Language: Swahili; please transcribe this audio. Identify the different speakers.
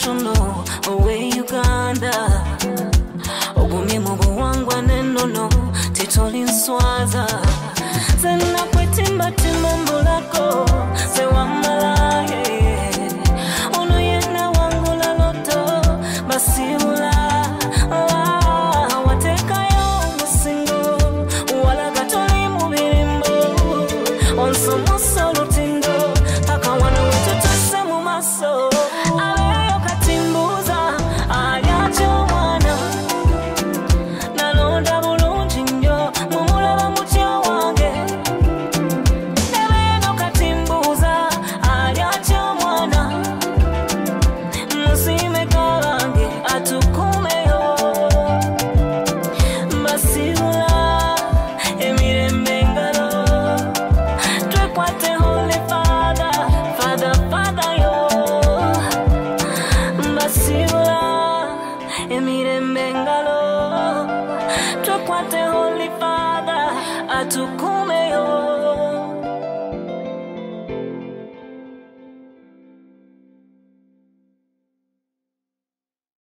Speaker 1: shono owe Uganda ogumye mu buwangwa n'ennono tetoli nswaza zenna kwetimba timba mbulako ze wamalaye ono yenna wangula loto basibula watekayo musingo walaga toli mu birimbo onsomosa olutindo paka wano wetutuse mu maso abeyo katimbuza alyacho mwana nalonda bulungi nnyo mumulaba mutyo wange abeyo katimbuza alyacho mwana musime kabange atukumeyo basibula emirembe engalo twekwate Holy Father Father Father yo basibula emirembe engalo twekwate Holy Father atukumeyo